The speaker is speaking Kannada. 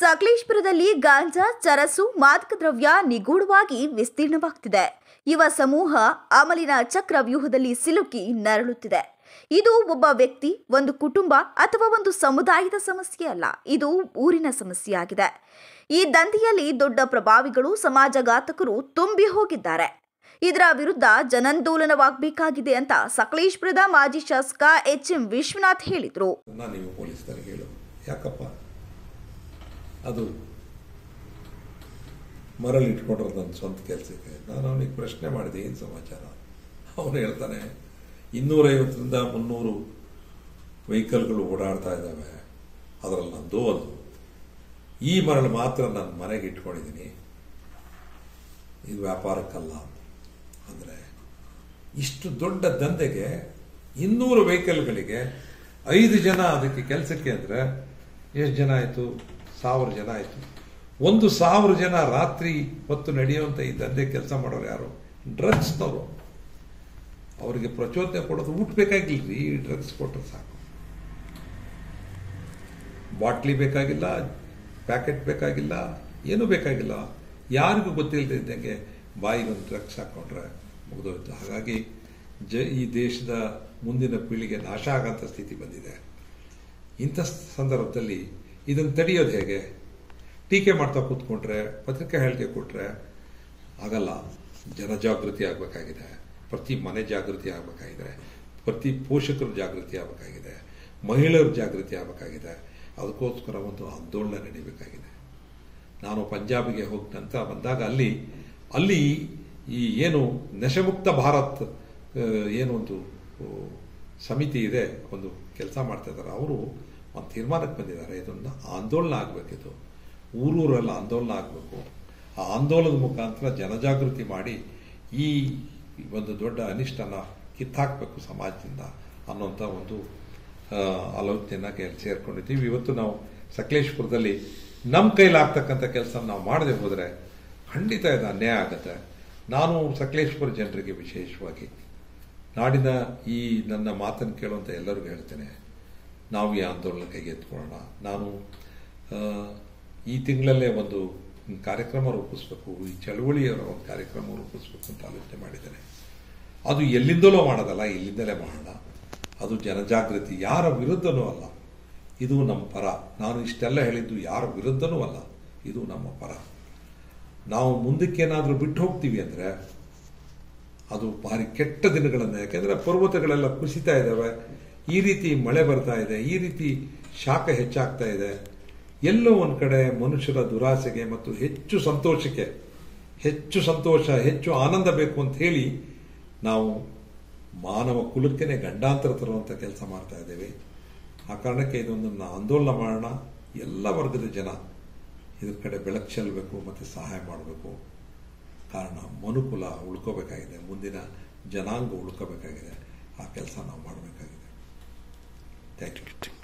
ಸಕಲೇಶಪುರದಲ್ಲಿ ಗಾಂಜಾ, ಚರಸು, ಮಾದಕ ದ್ರವ್ಯ ನಿಗೂಢವಾಗಿ ವಿಸ್ತೀರ್ಣವಾಗುತ್ತಿದೆ. ಯುವ ಸಮೂಹ ಅಮಲಿನ ಚಕ್ರವ್ಯೂಹದಲ್ಲಿ ಸಿಲುಕಿ ನರಳುತ್ತಿದೆ. ಇದು ಒಬ್ಬ ವ್ಯಕ್ತಿ, ಒಂದು ಕುಟುಂಬ ಅಥವಾ ಒಂದು ಸಮುದಾಯದ ಸಮಸ್ಯೆ ಅಲ್ಲ, ಇದು ಊರಿನ ಸಮಸ್ಯೆಯಾಗಿದೆ. ಈ ದಂಧೆಯಲ್ಲಿ ದೊಡ್ಡ ಪ್ರಭಾವಿಗಳು, ಸಮಾಜಘಾತಕರು ತುಂಬಿ ಹೋಗಿದ್ದಾರೆ. ಇದರ ವಿರುದ್ಧ ಜನಾಂದೋಲನವಾಗಬೇಕಾಗಿದೆ ಅಂತ ಸಕಲೇಶಪುರದ ಮಾಜಿ ಶಾಸಕ ಎಚ್.ಎಂ. ವಿಶ್ವನಾಥ್ ಹೇಳಿದರು. ಅದು ಮರಳಿಟ್ಕೊಂಡ್ರೆ ನನ್ನ ಸ್ವಂತ ಕೆಲಸಕ್ಕೆ ನಾನು ಅವನಿಗೆ ಪ್ರಶ್ನೆ ಮಾಡಿದೆ, ಏನು ಸಮಾಚಾರ? ಅವನು ಹೇಳ್ತಾನೆ, 250ರಿಂದ 300 ವೆಹಿಕಲ್ಗಳು ಓಡಾಡ್ತಾ ಇದ್ದಾವೆ, ಅದರಲ್ಲಿ ನಂದು ಒಂದು. ಈ ಮರಳು ಮಾತ್ರ ನನ್ನ ಮನೆಗೆ ಇಟ್ಕೊಂಡಿದ್ದೀನಿ, ಇದು ವ್ಯಾಪಾರಕ್ಕಲ್ಲ. ಅಂದರೆ ಇಷ್ಟು ದೊಡ್ಡ ದಂಧೆಗೆ 200 ವೆಹಿಕಲ್ಗಳಿಗೆ 5 ಜನ ಅದಕ್ಕೆ ಕೆಲಸಕ್ಕೆ ಅಂದರೆ ಎಷ್ಟು ಜನ ಆಯಿತು? 1000 ಜನ ಆಯಿತು. 1,000 ಜನ ರಾತ್ರಿ ಹೊತ್ತು ನಡೆಯುವಂಥ ಈ ದಂಧೆ ಕೆಲಸ ಮಾಡೋರು ಯಾರು? ಡ್ರಗ್ಸ್ನವರು. ಅವರಿಗೆ ಪ್ರಚೋದನೆ ಕೊಡೋದು ಊಟ ಬೇಕಾಗಿಲ್ರಿ, ಡ್ರಗ್ಸ್ ಕೊಟ್ಟರೆ ಸಾಕು. ಬಾಟ್ಲಿ ಬೇಕಾಗಿಲ್ಲ, ಪ್ಯಾಕೆಟ್ ಬೇಕಾಗಿಲ್ಲ, ಏನೂ ಬೇಕಾಗಿಲ್ಲ. ಯಾರಿಗೂ ಗೊತ್ತಿಲ್ಲದಿದ್ದಂಗೆ ಬಾಯಿಗೊಂದು ಡ್ರಗ್ಸ್ ಹಾಕೊಂಡ್ರೆ ಮುಗಿದೋಯ್ತು. ಹಾಗಾಗಿ ಈ ದೇಶದ ಮುಂದಿನ ಪೀಳಿಗೆ ನಾಶ ಆಗಂಥ ಸ್ಥಿತಿ ಬಂದಿದೆ. ಇಂಥ ಸಂದರ್ಭದಲ್ಲಿ ಇದನ್ನು ತಡೆಯೋದು ಹೇಗೆ? ಟೀಕೆ ಮಾಡ್ತಾ ಕೂತ್ಕೊಂಡ್ರೆ, ಪತ್ರಿಕೆ ಹೇಳಿಕೆ ಕೊಟ್ಟರೆ ಆಗಲ್ಲ. ಜನಜಾಗೃತಿ ಆಗಬೇಕಾಗಿದೆ, ಪ್ರತಿ ಮನೆ ಜಾಗೃತಿ ಆಗಬೇಕಾಗಿದೆ, ಪ್ರತಿ ಪೋಷಕರು ಜಾಗೃತಿ ಆಗಬೇಕಾಗಿದೆ, ಮಹಿಳೆಯರು ಜಾಗೃತಿ ಆಗಬೇಕಾಗಿದೆ. ಅದಕ್ಕೋಸ್ಕರ ಒಂದು ಆಂದೋಲನ ನಡೀಬೇಕಾಗಿದೆ. ನಾನು ಪಂಜಾಬಿಗೆ ಹೋಗಿ ನಂತರ ಬಂದಾಗ ಅಲ್ಲಿ ಈ ಏನು ನಶೆಮುಕ್ತ ಭಾರತ್ ಏನು ಒಂದು ಸಮಿತಿ ಇದೆ, ಒಂದು ಕೆಲಸ ಮಾಡ್ತಾ ಇದ್ದಾರೆ. ಅವರು ಒಂದು ತೀರ್ಮಾನಕ್ಕೆ ಬಂದಿದ್ದಾರೆ, ಇದೊಂದು ಆಂದೋಲನ ಆಗಬೇಕಿತ್ತು, ಊರೂರೆಲ್ಲ ಆಂದೋಲನ ಆಗಬೇಕು. ಆ ಆಂದೋಲನದ ಮುಖಾಂತರ ಜನಜಾಗೃತಿ ಮಾಡಿ ಈ ಒಂದು ದೊಡ್ಡ ಅನಿಷ್ಟನ ಕಿತ್ತಾಕಬೇಕು ಸಮಾಜದಿಂದ ಅನ್ನೋಂಥ ಒಂದು ಆಲೋಚನೆಯನ್ನು ಸೇರ್ಕೊಂಡಿದ್ದೀವಿ. ಇವತ್ತು ನಾವು ಸಕಲೇಶಪುರದಲ್ಲಿ ನಮ್ಮ ಕೈಲಾಗ್ತಕ್ಕಂಥ ಕೆಲಸ ನಾವು ಮಾಡದೆ ಹೋದರೆ ಖಂಡಿತ ಇದು ಅನ್ಯಾಯ ಆಗುತ್ತೆ. ನಾನು ಸಕಲೇಶಪುರ ಜನರಿಗೆ ವಿಶೇಷವಾಗಿ ನಾಡಿನ ಈ ನನ್ನ ಮಾತನ್ನು ಕೇಳುವಂಥ ಎಲ್ಲರಿಗೂ ಹೇಳ್ತೇನೆ, ನಾವು ಈ ಆಂದೋಲನ ಕೈಗೆತ್ತಿಕೊಳ್ಳೋಣ. ನಾನು ಈ ತಿಂಗಳಲ್ಲೇ ಒಂದು ಕಾರ್ಯಕ್ರಮ ರೂಪಿಸಬೇಕು, ಈ ಚಳವಳಿಯವರ ಒಂದು ಕಾರ್ಯಕ್ರಮ ರೂಪಿಸಬೇಕು ಅಂತ ಆಲೋಚನೆ ಮಾಡಿದ್ದೇನೆ. ಅದು ಎಲ್ಲಿಂದಲೋ ಮಾಡೋದಲ್ಲ, ಇಲ್ಲಿಂದಲೇ ಮಾಡೋಣ. ಅದು ಜನಜಾಗೃತಿ, ಯಾರ ವಿರುದ್ಧನೂ ಅಲ್ಲ, ಇದು ನಮ್ಮ ಪರ. ನಾನು ಇಷ್ಟೆಲ್ಲ ಹೇಳಿದ್ದು ಯಾರ ವಿರುದ್ಧನೂ ಅಲ್ಲ, ಇದು ನಮ್ಮ ಪರ. ನಾವು ಮುಂದಕ್ಕೇನಾದರೂ ಬಿಟ್ಟು ಹೋಗ್ತೀವಿ ಅಂದರೆ ಅದು ಭಾರಿ ಕೆಟ್ಟ ದಿನಗಳನ್ನು, ಯಾಕೆಂದರೆ ಪರ್ವತಗಳೆಲ್ಲ ಕುಸಿತಾ ಇದ್ದಾವೆ, ಈ ರೀತಿ ಮಳೆ ಬರ್ತಾ ಇದೆ, ಈ ರೀತಿ ಶಾಖ ಹೆಚ್ಚಾಗ್ತಾ ಇದೆ. ಎಲ್ಲೋ ಒಂದು ಕಡೆ ಮನುಷ್ಯರ ದುರಾಸೆಗೆ ಮತ್ತು ಹೆಚ್ಚು ಸಂತೋಷ, ಹೆಚ್ಚು ಆನಂದ ಬೇಕು ಅಂತ ಹೇಳಿ ನಾವು ಮಾನವ ಕುಲಕ್ಕೇನೆ ಗಂಡಾಂತರ ತರುವಂಥ ಕೆಲಸ ಮಾಡ್ತಾ ಇದ್ದೇವೆ. ಆ ಕಾರಣಕ್ಕೆ ಇದೊಂದನ್ನು ಆಂದೋಲನ ಮಾಡೋಣ. ಎಲ್ಲ ವರ್ಗದ ಜನ ಇದ್ರ ಕಡೆ ಬೆಳಕು ಚೆಲ್ಲಬೇಕು ಮತ್ತು ಸಹಾಯ ಮಾಡಬೇಕು. ಕಾರಣ ಮನುಕುಲ ಉಳ್ಕೋಬೇಕಾಗಿದೆ, ಮುಂದಿನ ಜನಾಂಗ ಉಳ್ಕೋಬೇಕಾಗಿದೆ. ಆ ಕೆಲಸ ನಾವು ಮಾಡಬೇಕಾಗಿದೆ. Thank you.